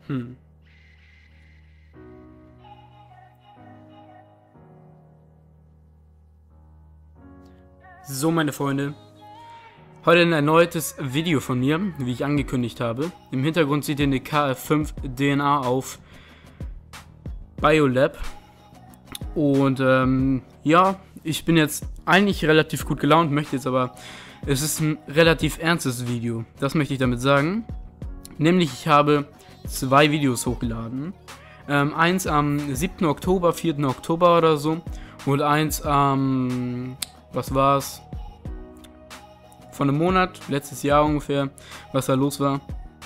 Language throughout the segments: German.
Hm. So, meine Freunde. Heute ein erneutes Video von mir, wie ich angekündigt habe. Im Hintergrund seht ihr eine KF5 DNA auf Biolab. Und ja, ich bin jetzt eigentlich relativ gut gelaunt, möchte jetzt aber... Es ist ein relativ ernstes Video, das möchte ich damit sagen. Nämlich, ich habe 2 Videos hochgeladen. Eins am 7. Oktober, 4. Oktober oder so. Und eins am... was war's? Von einem Monat, letztes Jahr ungefähr, was da los war.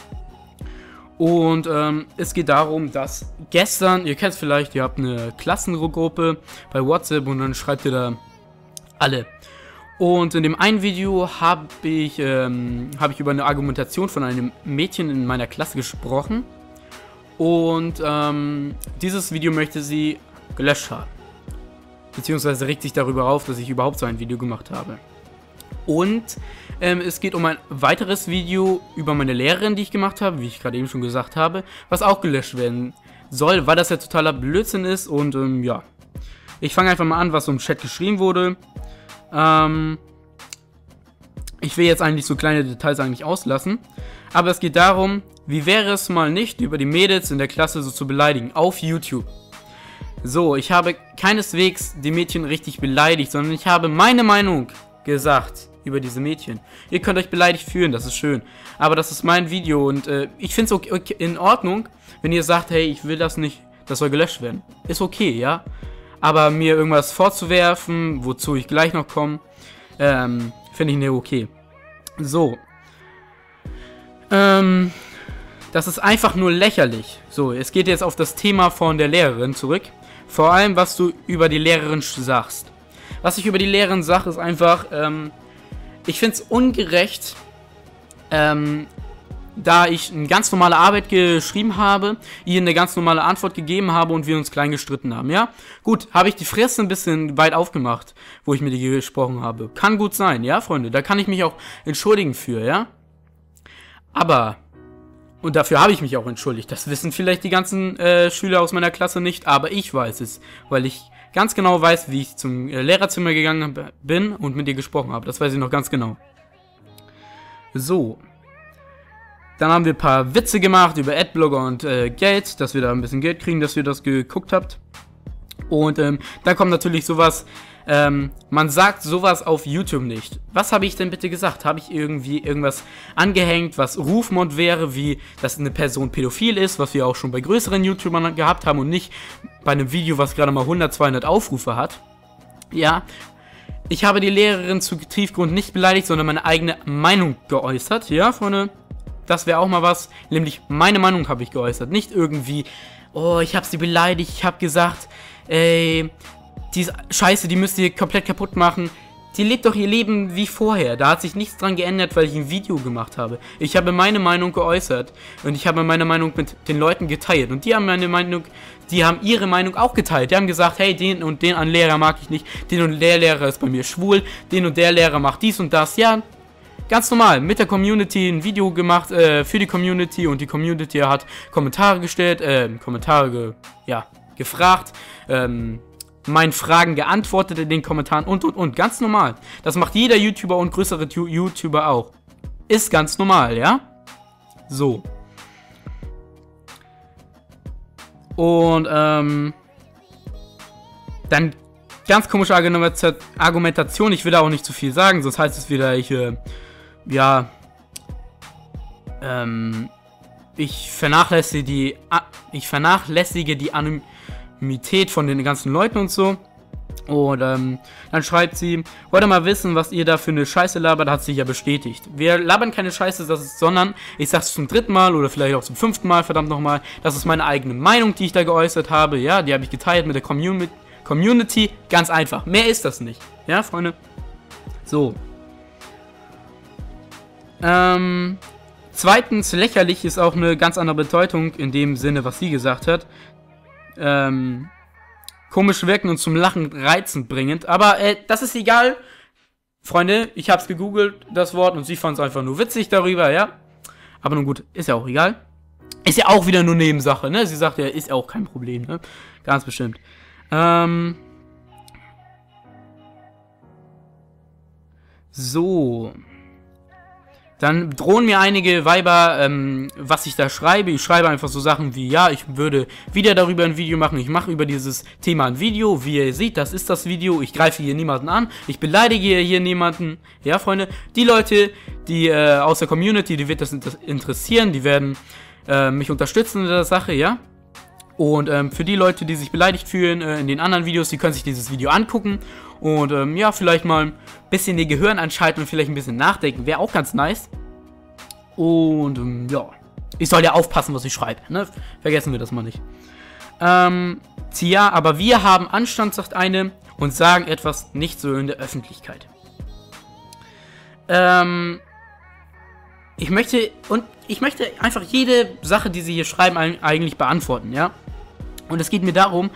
Und es geht darum, dass gestern, ihr kennt es vielleicht, ihr habt eine Klassengruppe bei WhatsApp und dann schreibt ihr da alle. Und in dem einen Video habe ich über eine Argumentation von einem Mädchen in meiner Klasse gesprochen. Und dieses Video möchte sie gelöscht haben. Beziehungsweise regt sich darüber auf, dass ich überhaupt so ein Video gemacht habe. Und es geht um ein weiteres Video über meine Lehrerin, die ich gemacht habe, wie ich gerade eben schon gesagt habe, was auch gelöscht werden soll, weil das ja totaler Blödsinn ist. Und ja, ich fange einfach mal an, was so im Chat geschrieben wurde. Ich will jetzt eigentlich so kleine Details eigentlich auslassen, aber es geht darum, wie wäre es mal nicht, über die Mädels in der Klasse so zu beleidigen, auf YouTube. So, ich habe keineswegs die Mädchen richtig beleidigt, sondern ich habe meine Meinung gesagt über diese Mädchen. Ihr könnt euch beleidigt fühlen, das ist schön, aber das ist mein Video und ich finde es okay, in Ordnung, wenn ihr sagt, hey, ich will das nicht, das soll gelöscht werden. Ist okay, ja? Aber mir irgendwas vorzuwerfen, wozu ich gleich noch komme, finde ich nicht okay. So. Das ist einfach nur lächerlich. So, es geht jetzt auf das Thema von der Lehrerin zurück. Vor allem, was du über die Lehrerin sagst. Was ich über die Lehrerin sage, ist einfach, ich finde es ungerecht, da ich eine ganz normale Arbeit geschrieben habe, ihr eine ganz normale Antwort gegeben habe und wir uns klein gestritten haben, ja? Gut, habe ich die Fresse ein bisschen weit aufgemacht, wo ich mit ihr gesprochen habe. Kann gut sein, ja, Freunde? Da kann ich mich auch entschuldigen für, ja? Aber, und dafür habe ich mich auch entschuldigt, das wissen vielleicht die ganzen Schüler aus meiner Klasse nicht, aber ich weiß es, weil ich ganz genau weiß, wie ich zum Lehrerzimmer gegangen bin und mit ihr gesprochen habe. Das weiß ich noch ganz genau. So. Dann haben wir ein paar Witze gemacht über Adblogger und Geld, dass wir da ein bisschen Geld kriegen, dass ihr das geguckt habt. Und dann kommt natürlich sowas, man sagt sowas auf YouTube nicht. Was habe ich denn bitte gesagt? Habe ich irgendwie irgendwas angehängt, was Rufmord wäre, wie dass eine Person pädophil ist, was wir auch schon bei größeren YouTubern gehabt haben und nicht bei einem Video, was gerade mal 100, 200 Aufrufe hat? Ja, ich habe die Lehrerin zu Tiefgrund nicht beleidigt, sondern meine eigene Meinung geäußert. Ja, Freunde? Das wäre auch mal was, nämlich meine Meinung habe ich geäußert. Nicht irgendwie, oh, ich habe sie beleidigt, ich habe gesagt, ey, die Scheiße, die müsst ihr komplett kaputt machen. Die lebt doch ihr Leben wie vorher. Da hat sich nichts dran geändert, weil ich ein Video gemacht habe. Ich habe meine Meinung geäußert und ich habe meine Meinung mit den Leuten geteilt. Und die haben ihre Meinung auch geteilt. Die haben gesagt, hey, den und den an Lehrer mag ich nicht, den und der Lehrer ist bei mir schwul, den und der Lehrer macht dies und das. Ja, ganz normal, mit der Community ein Video gemacht für die Community und die Community hat Kommentare gestellt, gefragt, meinen Fragen geantwortet in den Kommentaren und. Ganz normal. Das macht jeder YouTuber und größere YouTuber auch. Ist ganz normal, ja? So. Und, dann ganz komische Argumentation. Ich will da auch nicht zu viel sagen, sonst heißt es wieder, ich vernachlässige die Anonymität von den ganzen Leuten und so. Und dann schreibt sie, wollte mal wissen, was ihr da für eine Scheiße labert, hat sich ja bestätigt. Wir labern keine Scheiße, sondern, ich sag's zum 3. Mal oder vielleicht auch zum 5. Mal, verdammt nochmal, das ist meine eigene Meinung, die ich da geäußert habe, ja, die habe ich geteilt mit der Community, ganz einfach, mehr ist das nicht, ja, Freunde? So. Zweitens, lächerlich ist auch eine ganz andere Bedeutung in dem Sinne, was sie gesagt hat. Komisch wirken und zum Lachen reizend bringend. Aber das ist egal. Freunde, ich hab's gegoogelt, das Wort, und sie fand es einfach nur witzig darüber, ja. Aber nun gut, ist ja auch egal. Ist ja auch wieder nur Nebensache, ne? Sie sagt ja, ist auch kein Problem, ne? Ganz bestimmt. So. Dann drohen mir einige Weiber, was ich da schreibe. Ich schreibe einfach so Sachen wie, ja, ich würde wieder darüber ein Video machen. Ich mache über dieses Thema ein Video. Wie ihr seht, das ist das Video. Ich greife hier niemanden an. Ich beleidige hier niemanden. Ja, Freunde. Die Leute, die aus der Community, die wird das interessieren. Die werden mich unterstützen in der Sache, ja. Und für die Leute, die sich beleidigt fühlen in den anderen Videos, die können sich dieses Video angucken. Und ja, vielleicht mal ein bisschen ihr Gehirn anschalten und vielleicht ein bisschen nachdenken. Wäre auch ganz nice. Und ja, ich soll ja aufpassen, was ich schreibe. Ne? Vergessen wir das mal nicht. Tja, aber wir haben Anstand, sagt eine, und sagen etwas nicht so in der Öffentlichkeit. Ich möchte einfach jede Sache, die sie hier schreiben, eigentlich beantworten, ja. Und es geht mir darum,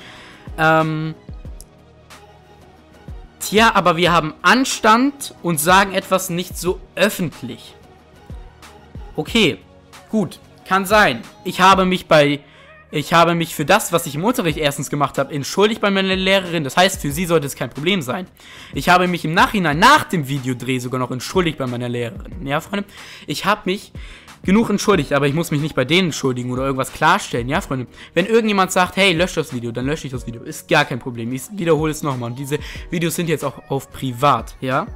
tja, aber wir haben Anstand und sagen etwas nicht so öffentlich. Okay, gut, kann sein. Ich habe mich für das, was ich im Unterricht erstens gemacht habe, entschuldigt bei meiner Lehrerin. Das heißt, für sie sollte es kein Problem sein. Ich habe mich im Nachhinein, nach dem Videodreh sogar noch entschuldigt bei meiner Lehrerin. Ja, Freunde? Ich habe mich genug entschuldigt, aber ich muss mich nicht bei denen entschuldigen oder irgendwas klarstellen. Ja, Freunde? Wenn irgendjemand sagt, hey, lösch das Video, dann lösche ich das Video. Ist gar kein Problem. Ich wiederhole es nochmal. Und diese Videos sind jetzt auch auf privat, ja?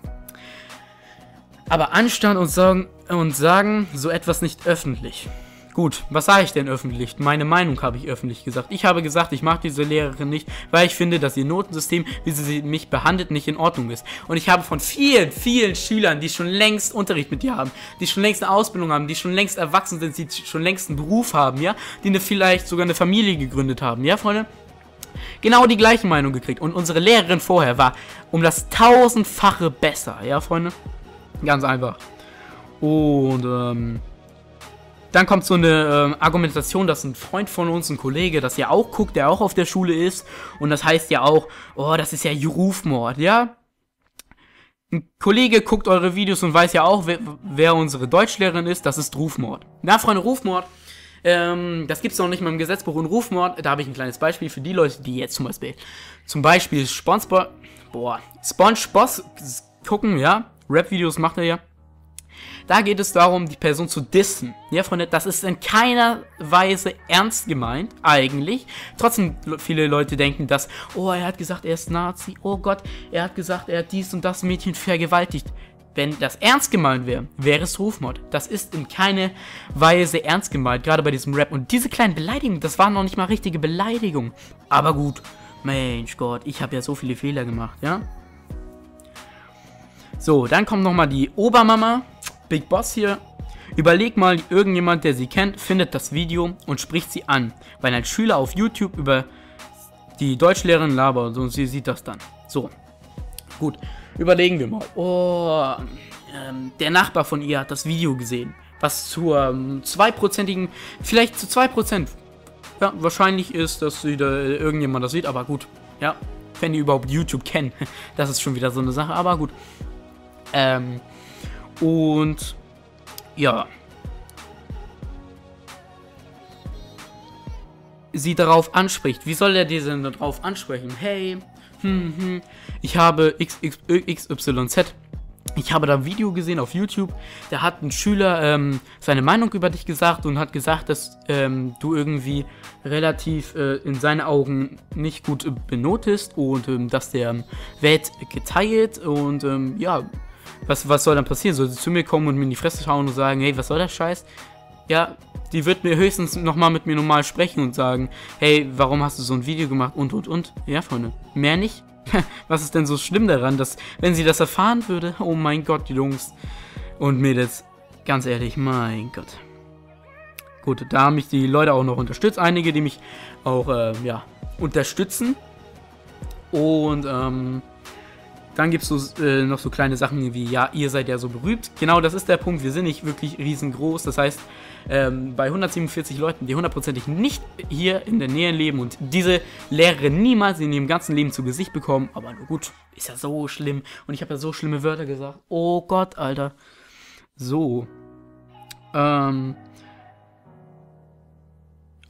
Aber Anstand und sagen so etwas nicht öffentlich. Gut, was sage ich denn öffentlich? Meine Meinung habe ich öffentlich gesagt. Ich habe gesagt, ich mag diese Lehrerin nicht, weil ich finde, dass ihr Notensystem, wie sie mich behandelt, nicht in Ordnung ist. Und ich habe von vielen, vielen Schülern, die schon längst Unterricht mit ihr haben, die schon längst eine Ausbildung haben, die schon längst erwachsen sind, die schon längst einen Beruf haben, ja, die vielleicht sogar eine Familie gegründet haben, ja, Freunde? Genau die gleiche Meinung gekriegt. Und unsere Lehrerin vorher war um das 1000-fache besser, ja, Freunde? Ganz einfach. Und, dann kommt so eine Argumentation, dass ein Freund von uns, ein Kollege, das ja auch guckt, der auch auf der Schule ist. Und das heißt ja auch, oh, das ist ja Rufmord, ja? Ein Kollege guckt eure Videos und weiß ja auch, wer unsere Deutschlehrerin ist. Das ist Rufmord. Na, Freunde, Rufmord, das gibt's noch nicht mal im Gesetzbuch. Und Rufmord, da habe ich ein kleines Beispiel für die Leute, die jetzt zum Beispiel SpongeBob gucken, ja? Rap-Videos macht er ja. Da geht es darum, die Person zu dissen. Ja, Freunde, das ist in keiner Weise ernst gemeint, eigentlich. Trotzdem, viele Leute denken, dass, oh, er hat gesagt, er ist Nazi. Oh Gott, er hat gesagt, er hat dies und das Mädchen vergewaltigt. Wenn das ernst gemeint wäre, wäre es Rufmord. Das ist in keiner Weise ernst gemeint, gerade bei diesem Rap. Und diese kleinen Beleidigungen, das waren noch nicht mal richtige Beleidigungen. Aber gut, Mensch Gott, ich habe ja so viele Fehler gemacht, ja? So, dann kommt nochmal die Obermama. Big Boss hier. Überleg mal, irgendjemand, der sie kennt, findet das Video und spricht sie an, weil ein Schüler auf YouTube über die Deutschlehrerin labert und sie sieht das dann. So, gut, überlegen wir mal. Oh, der Nachbar von ihr hat das Video gesehen, was zur 2%igen, vielleicht zu 2%, ja, wahrscheinlich ist, dass irgendjemand das sieht, aber gut, ja, wenn die überhaupt YouTube kennen, das ist schon wieder so eine Sache, aber gut. Und ja, sie darauf anspricht. Wie soll er diese darauf ansprechen? Hey, ich habe XYZ. Ich habe da ein Video gesehen auf YouTube. Da hat ein Schüler seine Meinung über dich gesagt und hat gesagt, dass du irgendwie relativ in seinen Augen nicht gut benotest und dass der Welt geteilt und ja. Was soll dann passieren? Soll sie zu mir kommen und mir in die Fresse schauen und sagen, hey, was soll das Scheiß? Ja, die wird mir höchstens nochmal mit mir normal sprechen und sagen, hey, warum hast du so ein Video gemacht und. Ja, Freunde, mehr nicht. Was ist denn so schlimm daran, dass, wenn sie das erfahren würde, oh mein Gott, die Jungs und Mädels, ganz ehrlich, mein Gott. Gut, da haben mich die Leute auch noch unterstützt. Einige, die mich auch, ja, unterstützen. Und, dann gibt es noch so kleine Sachen wie, ja, ihr seid ja so berühmt. Genau, das ist der Punkt. Wir sind nicht wirklich riesengroß. Das heißt, bei 147 Leuten, die hundertprozentig nicht hier in der Nähe leben und diese Lehrerin niemals in ihrem ganzen Leben zu Gesicht bekommen. Aber nur gut, ist ja so schlimm. Und ich habe ja so schlimme Wörter gesagt. Oh Gott, Alter. So.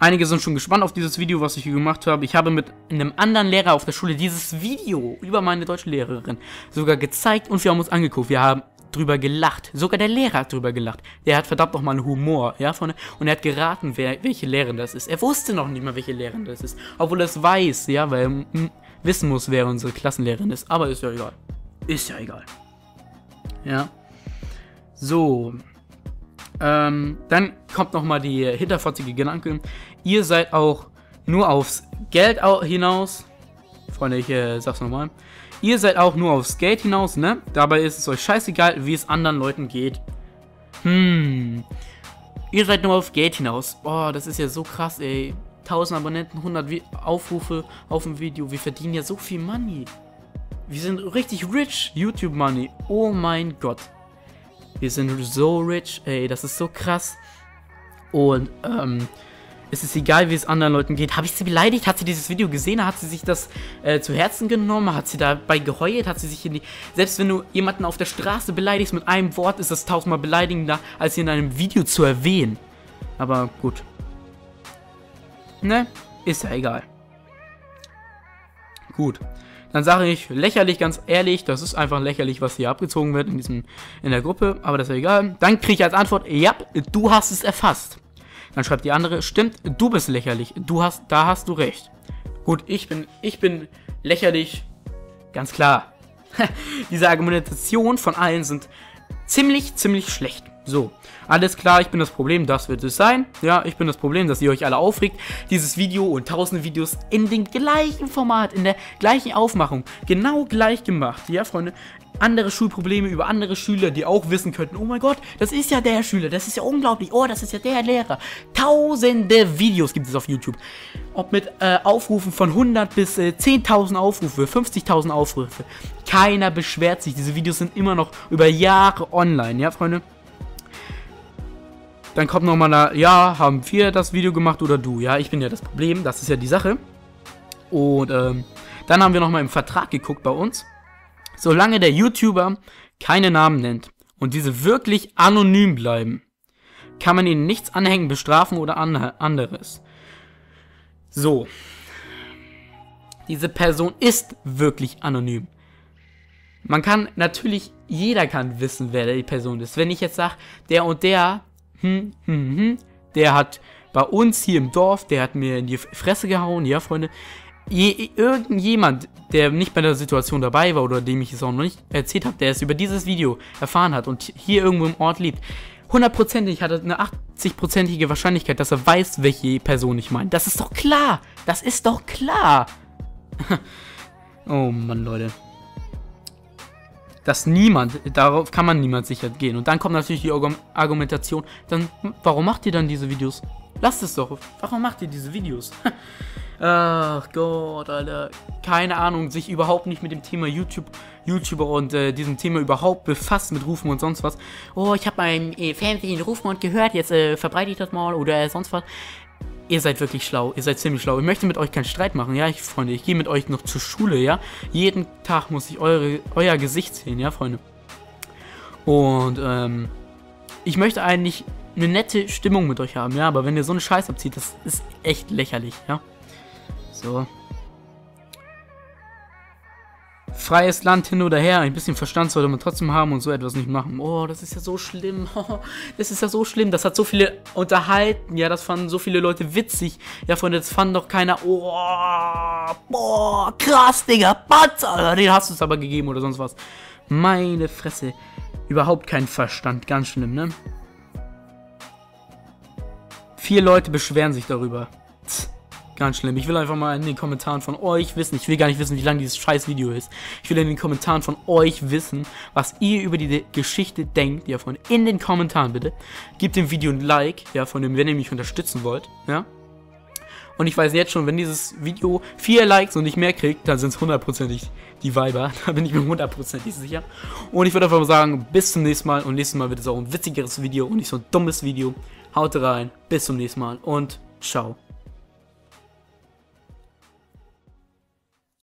Einige sind schon gespannt auf dieses Video, was ich hier gemacht habe. Ich habe mit einem anderen Lehrer auf der Schule dieses Video über meine deutsche Lehrerin sogar gezeigt und wir haben uns angeguckt. Wir haben drüber gelacht. Sogar der Lehrer hat drüber gelacht. Der hat verdammt nochmal einen Humor, ja, und er hat geraten, welche Lehrerin das ist. Er wusste noch nicht mal, welche Lehrerin das ist. Obwohl er es weiß, ja, weil er wissen muss, wer unsere Klassenlehrerin ist. Aber ist ja egal. Ist ja egal. Ja. So. Dann kommt nochmal die hinterfotzige Gedanke. Ihr seid auch nur aufs Geld hinaus. Freunde, ich sag's nochmal. Ihr seid auch nur aufs Geld hinaus, ne? Dabei ist es euch scheißegal, wie es anderen Leuten geht. Ihr seid nur auf Geld hinaus. Oh, das ist ja so krass, ey. 1000 Abonnenten, 100 Aufrufe auf dem Video. Wir verdienen ja so viel Money. Wir sind richtig rich. YouTube Money. Oh mein Gott. Wir sind so rich, ey, das ist so krass. Und, es ist egal, wie es anderen Leuten geht. Habe ich sie beleidigt? Hat sie dieses Video gesehen? Hat sie sich das zu Herzen genommen? Hat sie dabei geheult? Hat sie sich Selbst wenn du jemanden auf der Straße beleidigst mit einem Wort, ist das 1000-mal beleidigender, als sie in einem Video zu erwähnen. Aber gut. Ne? Ist ja egal. Gut. Dann sage ich, lächerlich, ganz ehrlich, das ist einfach lächerlich, was hier abgezogen wird in der Gruppe, aber das ist ja egal. Dann kriege ich als Antwort, ja, du hast es erfasst. Dann schreibt die andere, stimmt, du bist lächerlich, da hast du recht. Gut, ich bin lächerlich, ganz klar. Diese Argumentation von allen sind ziemlich schlecht. So, alles klar, ich bin das Problem, das wird es sein. Ja, ich bin das Problem, dass ihr euch alle aufregt. Dieses Video und tausende Videos in dem gleichen Format, in der gleichen Aufmachung, genau gleich gemacht. Ja, Freunde, andere Schulprobleme über andere Schüler, die auch wissen könnten, oh mein Gott, das ist ja der Schüler, das ist ja unglaublich, oh, das ist ja der Lehrer. Tausende Videos gibt es auf YouTube. Ob mit Aufrufen von 100 bis 10.000 Aufrufe, 50.000 Aufrufe. Keiner beschwert sich, diese Videos sind immer noch über Jahre online, ja, Freunde. Dann kommt nochmal da, ja, haben wir das Video gemacht oder du? Ja, ich bin ja das Problem, das ist ja die Sache. Und dann haben wir nochmal im Vertrag geguckt bei uns. Solange der YouTuber keine Namen nennt und diese wirklich anonym bleiben, kann man ihnen nichts anhängen, bestrafen oder anderes. So. Diese Person ist wirklich anonym. Man kann natürlich, jeder kann wissen, wer die Person ist. Wenn ich jetzt sage, der und der, der hat bei uns hier im Dorf, der hat mir in die Fresse gehauen, ja, Freunde. Irgendjemand, der nicht bei der Situation dabei war oder dem ich es auch noch nicht erzählt habe, der es über dieses Video erfahren hat und hier irgendwo im Ort lebt, 100%ig hat er eine 80%ige Wahrscheinlichkeit, dass er weiß, welche Person ich meine. Das ist doch klar. Das ist doch klar. Oh Mann, Leute. Dass darauf kann man niemand sicher gehen. Und dann kommt natürlich die Argumentation, dann, warum macht ihr dann diese Videos? Lasst es doch. Warum macht ihr diese Videos? Ach Gott, Alter. Keine Ahnung, sich überhaupt nicht mit dem Thema YouTuber und diesem Thema überhaupt befasst, mit Rufen und sonst was. Oh, ich habe beim Fernsehen Rufmord gehört, jetzt verbreite ich das mal oder sonst was. Ihr seid wirklich schlau, ihr seid ziemlich schlau. Ich möchte mit euch keinen Streit machen, ja, Freunde. Ich gehe mit euch noch zur Schule, ja. Jeden Tag muss ich euer Gesicht sehen, ja, Freunde. Und, ich möchte eigentlich eine nette Stimmung mit euch haben, ja. Aber wenn ihr so eine Scheiße abzieht, das ist echt lächerlich, ja. So. Freies Land hin oder her, ein bisschen Verstand sollte man trotzdem haben und so etwas nicht machen. Oh, das ist ja so schlimm. Oh, das ist ja so schlimm. Das hat so viele unterhalten. Ja, das fanden so viele Leute witzig. Ja, Freunde, das fand doch keiner. Oh, boah, krass, Digga. Batz, den hast du es aber gegeben oder sonst was. Meine Fresse. Überhaupt kein Verstand. Ganz schlimm, ne? 4 Leute beschweren sich darüber. Ganz schlimm. Ich will einfach mal in den Kommentaren von euch wissen. Ich will gar nicht wissen, wie lang dieses scheiß Video ist. Ich will in den Kommentaren von euch wissen, was ihr über die Geschichte denkt. Ja, Freunde. In den Kommentaren bitte. Gebt dem Video ein Like. Ja, von dem, wenn ihr mich unterstützen wollt. Ja. Und ich weiß jetzt schon, wenn dieses Video 4 Likes und nicht mehr kriegt, dann sind es 100%ig die Weiber. Da bin ich mir 100%ig sicher. Und ich würde einfach mal sagen, bis zum nächsten Mal. Und nächstes Mal wird es auch ein witzigeres Video und nicht so ein dummes Video. Haut rein. Bis zum nächsten Mal und ciao.